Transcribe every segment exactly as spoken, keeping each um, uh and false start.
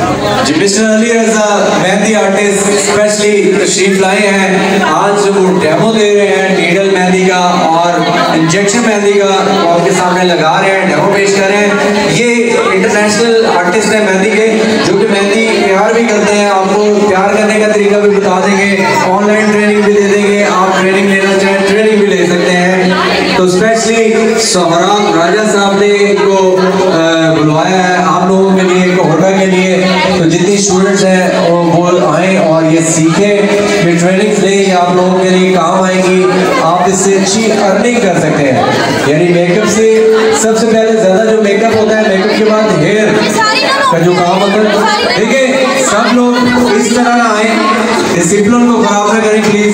जी mister Ali Raza mehndi artist specially तशरीफ लाए हैं। आज वो डेमो दे रहे हैं नीडल मेहंदी का और इंजेक्शन मेहंदी का आपके सामने लगा रहे हैं, डेमो पेश कर रहे हैं। ये इंटरनेशनल आर्टिस्ट हैं मेहंदी के, जो कि मेहंदी तैयार भी करते हैं। आपको तैयार करने का तरीका भी बता देंगे, ऑनलाइन ट्रेनिंग भी दे देंगे। आप ट्रेनिंग लेना चाहें ट्रेनिंग भी ले सकते हैं। तो स्पेशली सोहराब राजा साहब ने इनको बुलवाया है आप लोगों के लिए, कोहटा के लिए। तो जितनी स्टूडेंट्स हैं वो आएँ और ये सीखें, ये ट्रेनिंग लें, ये आप लोगों के लिए काम आएंगी। आप इससे अच्छी अर्निंग कर सकते हैं। यानी मेकअप से सबसे पहले ज़्यादा जो मेकअप होता है, मेकअप के बाद हेयर का जो काम होता है। देखिए सब लोग इस तरह ना आए, डिसिप्लिन को खराब ना करें प्लीज।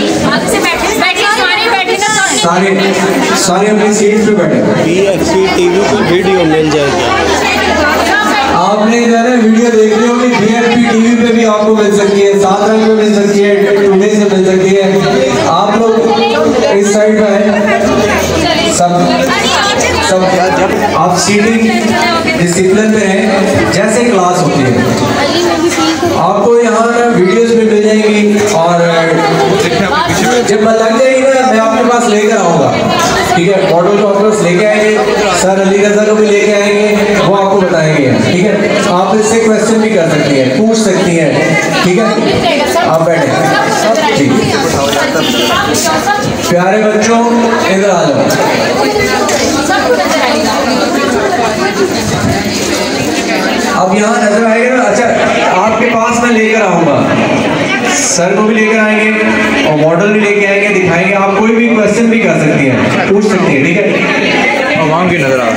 सारे सारे अपनी सीट पे बैठे। बीएफपी टीवी पर वीडियो मिल जाएगी। आपने जो है वीडियो देख रहे हो कि बीएफपी टीवी पे भी आपको मिल सकती है, सात रंग में मिल सकती है, टुडे से मिल सकती है। आप लोग इस साइड पे हैं, सब सब आप सीटिंग डिसिप्लिन पे हैं जैसे क्लास होती है। आपको यहाँ ना वीडियोस भी मिल जाएंगी और जब मैं लग जाएगी ना मैं आपके पास लेकर आऊँगा, ठीक है। मॉडल को आपके पास लेके आएंगे, सर अली रजा को भी लेके आएंगे, वो आपको बताएंगे, ठीक है। आप इससे क्वेश्चन भी कर सकती हैं, पूछ सकती हैं, ठीक है। आप बैठे, ठीक है। प्यारे बच्चों इधर आ जाओ। अब यहाँ नजर आएगा ना, अच्छा आपके पास मैं लेकर आऊँगा, सर को भी लेकर आएंगे और मॉडल भी लेके आएंगे, दिखाएंगे। आप कोई भी क्वेश्चन भी कर सकती हैं, पूछ सकती हैं, ठीक है। और वहाँ की नजर आ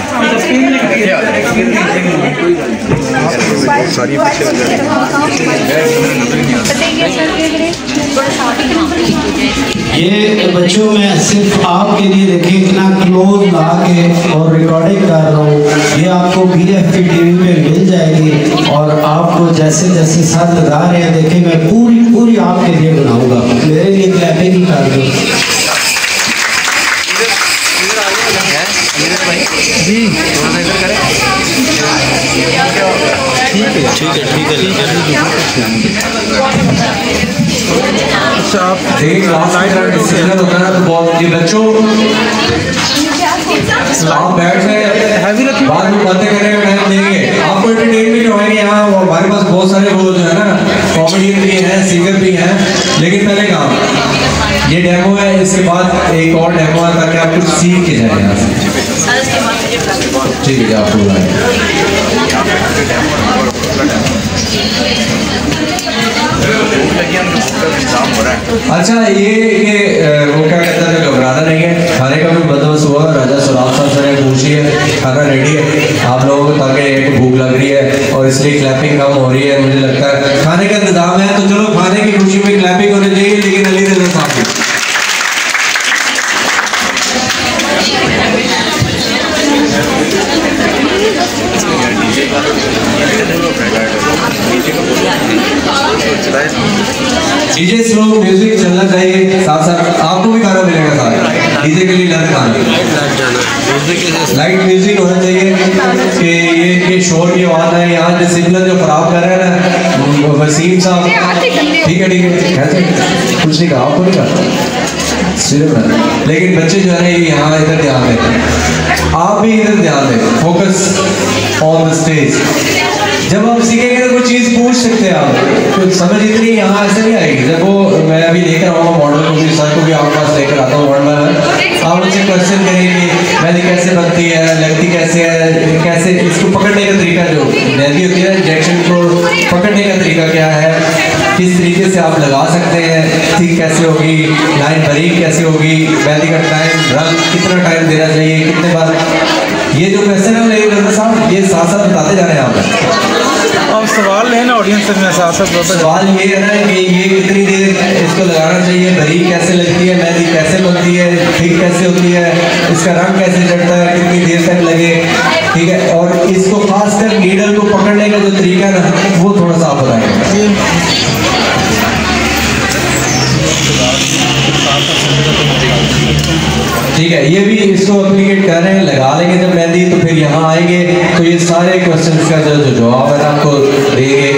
ये बच्चों में सिर्फ आपके लिए देखिए इतना क्लोज ला के और रिकॉर्डिंग कर रहा हूँ। ये आपको बीएफपी टीवी में मिल जाएगी और आपको जैसे जैसे सर लगा रहे हैं देखिए मैं पूरी पूरी आपके लिए बनाऊंगा। मेरे लिए क्लैपिंग ही कर दो जी। ठीक है ठीक है ठीक है। अच्छा आप बच्चों आप बैठ रहे बाद में बातें करें टाइम देंगे, आपको एंटरटेनमेंट होएंगे। यहाँ हमारे पास बहुत सारे वो जो है ना कॉमेडियन भी हैं, सिंगर भी हैं, लेकिन पहले काम ये डेमो है, इसके बाद एक और डेमो है ताकि आप कुछ सीख के जाए यहाँ से, ठीक है। आपको अच्छा ये ये वो क्या कहता है, घबराना नहीं है, खाने का भी बंदोबस्त हुआ। राजा सुराब साहब से पूछिए, खाना रेडी है आप लोगों को, ताकि एक भूख लग रही है और इसलिए क्लैपिंग कम हो रही है। मुझे लगता है खाने का इंतजाम है, तो चलो खाने की खुशी में क्लैपिंग होनी चाहिए। लेकिन अली रजा साहब डीजे स्लो म्यूजिक चलना चाहिए, साथ साथ आपको भी खाना मिलेगा। साथ डीजे के लिए लाइट खाना लाइट म्यूजिक होना चाहिए कि ये ये शोर की आवाज़ है। यहाँ डिसिप्लिन जो खराब कर रहे हैं ना वसीम साहब, ठीक है ठीक है, कुछ नहीं कहा, आपको नहीं कहा सिर्फ, लेकिन बच्चे जो है ना ये यहाँ इधर ध्यान दें, आप भी इधर ध्यान दें, फोकस ऑन द स्टेज। जब आप सीखेंगे तो कोई चीज़ पूछ सकते हैं आप, तो समझ इतनी यहाँ ऐसे नहीं आएगी। जब वो मैं अभी लेकर आऊँगा मॉडल को भी, सर को भी आपके पास लेकर आता हूँ वन बाय, आप उनसे क्वेश्चन करेंगे मेहंदी कैसे बनती है, लगती कैसे है, कैसे इसको पकड़ने का तरीका, जो मेहंदी होती है इंजेक्शन को पकड़ने का तरीका क्या है, किस तरीके से आप लगा सकते हैं, ठीक कैसे होगी, लाइन बारीक कैसे होगी, मेहंदी का टाइम, रंग कितना टाइम देना चाहिए, कितने बार। ये जो क्वेश्चन है रजा साहब ये साथ साथ बताते जा रहे हैं आप। अब सवाल है ना ऑडियंस में साथ साथ सवाल ये है ना कि ये कितनी देर इसको लगाना चाहिए, बारीक कैसे लगती है, मेहंदी कैसे बनती है, ठीक कैसे होती है, इसका रंग कैसे चढ़ता है, कितनी देर तक लगे, ठीक है। और इसको खासकर नीडल को पकड़ने का जो तरीका है ना वो थोड़ा सा आप बताएंगे। ठीक है, ये भी इसको एप्लीकेट कर रहे हैं, लगा लेंगे जब मेहंदी, तो फिर यहाँ आएंगे तो ये सारे क्वेश्चंस का जो जवाब है ना आपको देंगे।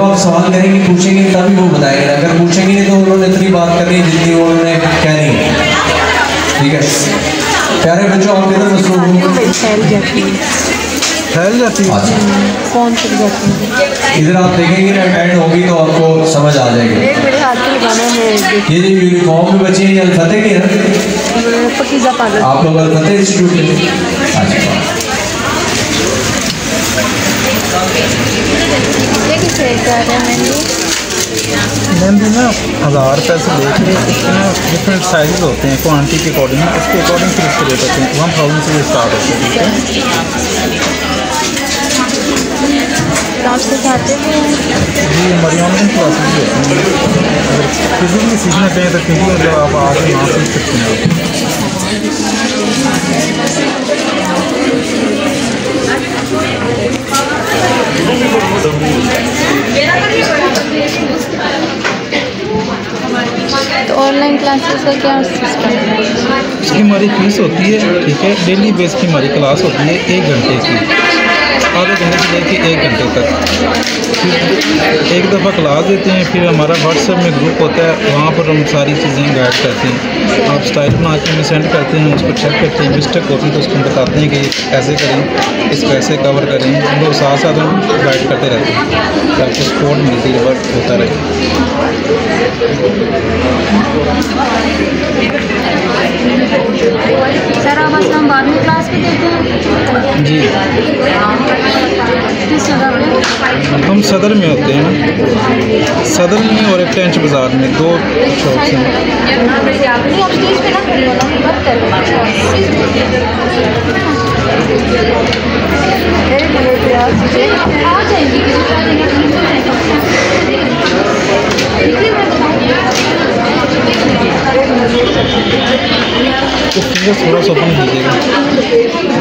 जब आप सवाल करेंगे पूछेंगे तभी वो बताएंगे, अगर पूछेंगे नहीं तो उन्होंने इतनी बात करनी है जितनी उन्होंने कहनी है। ठीक है प्यारे बच्चों, आप किधर मसरूफ हो? फैल जाती है कौन सी जाती है? इधर आप देखेंगे ना अटेंड होगी तो आपको समझ आ जाएगी। मेरे हाथ में लगाना है। ये जो यूनिफॉर्म में बच्चे हैं अल्फतेह की है, पकीज़ा पार्लर आप लोग अल्फतेह इंस्टीट्यूट के? अच्छा मेहंदी ना हज़ार रुपये से लेकर उसके ना डिफरेंट साइज़ होते हैं क्वांटिटी के अकॉर्डिंग ना, उसके अकॉर्डिंग फिर उसके रेट होते हैं। वन थाउजेंड से स्टार्ट होते हैं। ठीक है आप सिखाते हैं? जी हमारी ऑनलाइन क्लासेस भी होती हैं। अगर फिजिकली सीखना चाहें तो फिजिकली मतलब आप आगे वहाँ सीख सकते हैं। तो ऑनलाइन क्लासेस का क्या सिस्टम है? उसकी हमारी फीस होती है, ठीक है, डेली बेस की हमारी क्लास होती है एक घंटे की, आधे घंटे से लेकर एक घंटे तक। एक दफ़ा क्लास देते हैं, फिर हमारा व्हाट्सएप में ग्रुप होता है, वहाँ पर हम सारी चीज़ें गाइड करते हैं। आप स्टाइल बना के हमें सेंड करते हैं, उसको चेक करते हैं, मिस्टेक होती है तो उसको हम बताते हैं कि ऐसे करें, इसको ऐसे कवर करें। हम लोग साथ साथ हम गाइड करते रहते हैं तो आपको सपोर्ट मिलती है, वर्क होता रहे। सर आप असलम बाद में क्लास भी देते हैं? जी किस जगह पे? हम सदर में होते हैं ना, सदर में और एक टेंच बाज़ार में, दो शॉप्स हैं। नहीं आप स्टेज पे ना खड़ी हो ना, मत करो। आ जाएंगी तो फिंगर थोड़ा सा ओपन कीजिएगा।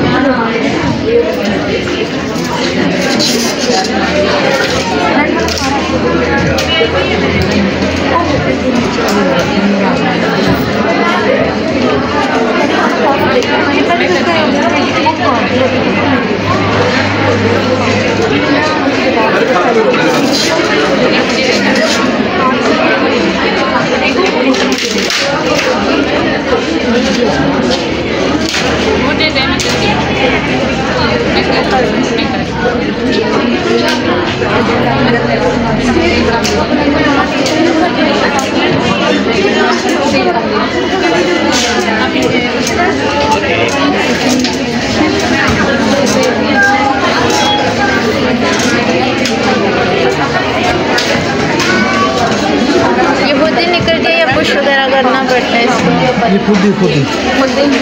ये खुद ही निकल जाए या पुश वगैरह करना पड़ता है इसको? ये खुद ही खुद ही खुद ही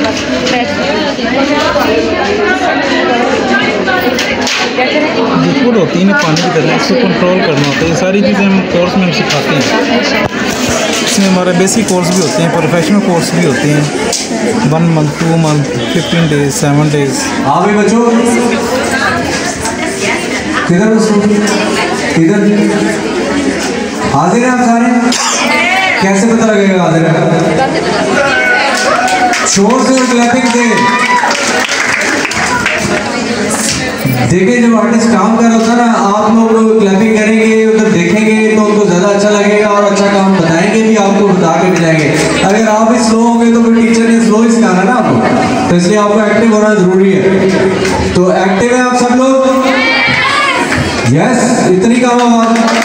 लिक्विड होती है ना पानी की तरह, इसको कंट्रोल करना होता है। ये सारी चीज़ें हम कोर्स में हम सिखाते हैं। इसमें हमारे बेसिक कोर्स भी होते हैं, प्रोफेशनल कोर्स भी होते हैं, one month, two month, fifteen days, seven days. हाँ भाई बच्चों, किधर किधर हाजिर हैं आप सारे? कैसे पता लगेगा हाजिर है? शोर से और क्लैपिंग से। देखिए जब आर्टिस्ट काम कर रहा होता है ना, आप लोग क्लैपिंग करेंगे, उधर देखेंगे तो उनको ज़्यादा अच्छा लगेगा और अच्छा काम बताएंगे भी, आपको बता के भी जाएंगे। अगर आप ही स्लो होंगे तो फिर टीचर ने स्लो ही सिखाना ना आपको, तो इसलिए आपको एक्टिव होना ज़रूरी है। तो एक्टिव है आप सब लोग? यस, इतनी काम आवाज़।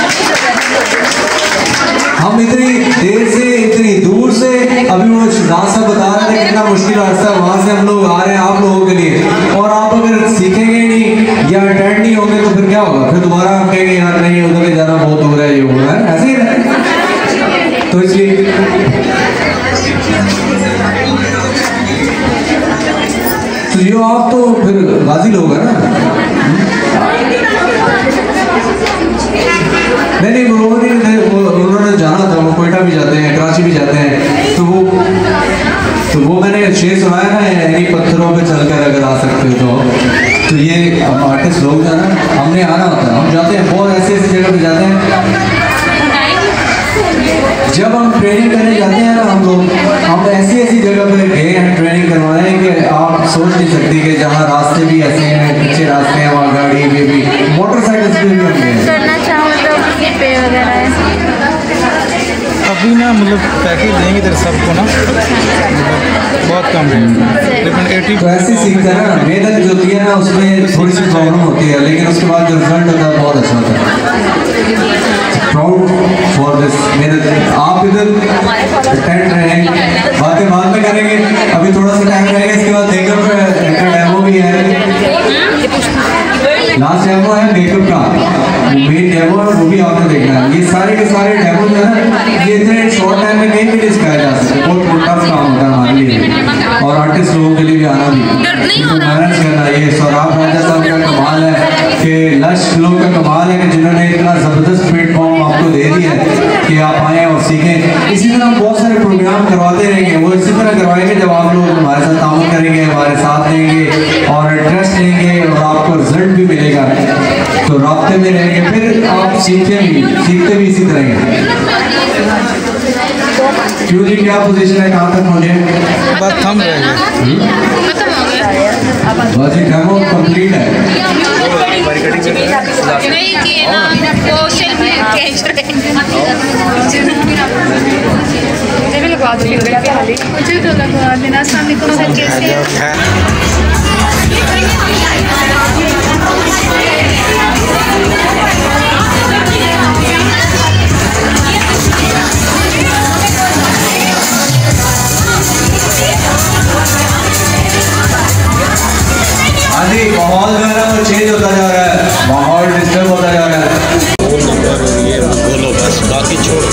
हम इतनी देर से इतनी दूर से, अभी वो रास्ता बता रहे थे कितना मुश्किल रास्ता है, वहाँ से हम लोग आ रहे हैं आप लोगों के लिए। और आप अगर सीखेंगे नहीं या अटेंड नहीं होंगे तो फिर क्या होगा? फिर दोबारा आप कहेंगे यार नहीं उधर जाना बहुत दूर है, ये हो रहा है, ऐसे ही है। तो इसलिए तो ये आप तो फिर गाजी लोग हैं ना? नहीं नहीं उन्होंने जाना था, वो कोयटा भी जाते हैं, कराची भी जाते हैं, तो वो तो वो मैंने शेर सुनाया ना, इन्हीं पत्थरों पे चलकर अगर आ सकते हो तो तो ये हम आर्टिस्ट लोग जाना, हमने आना होता है, हम जाते हैं बहुत ऐसे ऐसी जगह पे जाते हैं। जब हम ट्रेनिंग करने जाते हैं ना हम लोग, हम ऐसी ऐसी जगह पे गए हैं ट्रेनिंग करवाने कि आप सोच नहीं सकती कि जहाँ रास्ते भी ऐसे हैं, अच्छे रास्ते हैं, वहाँ गाड़ी में भी, मोटरसाइकिल पे भी हम गए। करना चाहूँ तो ना मतलब पैकेज देंगे तेरे सबको ना मतलब बहुत कम रहेगा तकरीबन एटी। तो ऐसे सीखते हैं ना, मेहनत जो होती है ना उसमें थोड़ी सी प्रॉब्लम होती है, लेकिन उसके बाद जो रिजल्ट होता है बहुत अच्छा होता है। प्राउड फॉर दिस मेहनत। आप इधर अटेंड रहें, बातें बाद में करेंगे, अभी थोड़ा सा टाइम रहेगा, इसके बाद मेकअप का डेमो भी है, लास्ट डेमो है मेकअप का, मेन डेमो है वो भी आपने देखना है। ये सारे के सारे डेमो जो है ना ये इतने शॉर्ट टाइम में नहीं भी डिस्क्राइब जा सकते, बहुत टफ काम होता है हमारे लिए और आर्टिस्ट लोगों के लिए भी आना भी तो मैनेज करना। ये सौराब राजा साहब का कमाल है कि लश लोग का कमाल है कि जिन्होंने इतना ज़बरदस्त प्लेटफॉर्म आपको दे दिया है कि आप आएँ और सीखें। इसी तरह हम बहुत सारे प्रोग्राम करवाते रहेंगे, वो इसी तरह करवाएंगे जब आप लोग हमारे साथ ताउन करेंगे, हमारे साथ देंगे और इंटरेस्ट लेंगे और आपको रिजल्ट भी मिलेगा, तो रास्ते में रहेंगे, फिर आप सीखे भी सीखते भी इसी तरह के। क्यों जी क्या पोजीशन है, कहाँ तक पहुँचे? बस थम रह गए, बस ये डेमो कंप्लीट है। नहीं किए ना वो सेल्फी कैच लगवा दो मुझे तो लगवा देना सामने को कैसे हाँ जी, माहौल जो है ना वो चेंज होता जा रहा है, माहौल डिस्टर्ब होता जा रहा है। ये बोलो बस बाकी छोड़ो।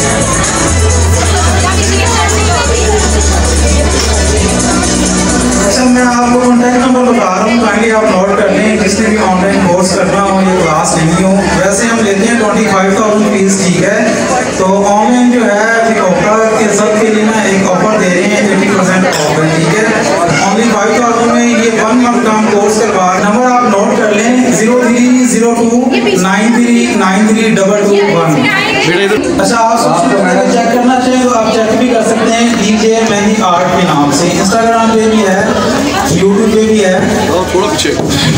अच्छा मैं आपको कॉन्टैक्ट नंबर बता रहा हूँ, काइंडली आप नोट कर लें, जिसने भी ऑनलाइन कोर्स करना हो ये क्लास नहीं हो। वैसे हम लेते हैं ट्वेंटी फाइव थाउजेंड फीस, ठीक है, तो ऑनलाइन जो है फिर ऑफर के सब के लिए ना एक ऑफर दे रहे हैं एटी परसेंट ऑफर, ठीक है, ओनली फाइव थाउजेंड में ये वन मंथ का हम कोर्स करवा। नंबर आप नोट कर लें zero three zero two nine three nine three double two one. अच्छा आप सबसे चेक करना चाहें तो आप चेक भी कर सकते हैं डीजे मेहंदी आर्ट के नाम से, इंस्टाग्राम पे भी है, यूट्यूब पे भी है। थोड़ा पीछे